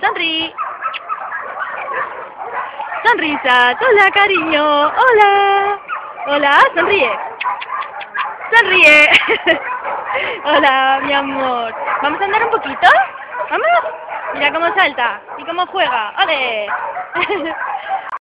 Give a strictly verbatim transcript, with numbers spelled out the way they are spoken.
Sonríe. Sonrisa. Hola, cariño. Hola. Hola, sonríe. Sonríe. Hola, mi amor. ¿Vamos a andar un poquito? ¿Vamos? Mira cómo salta y cómo juega. ¡Ole!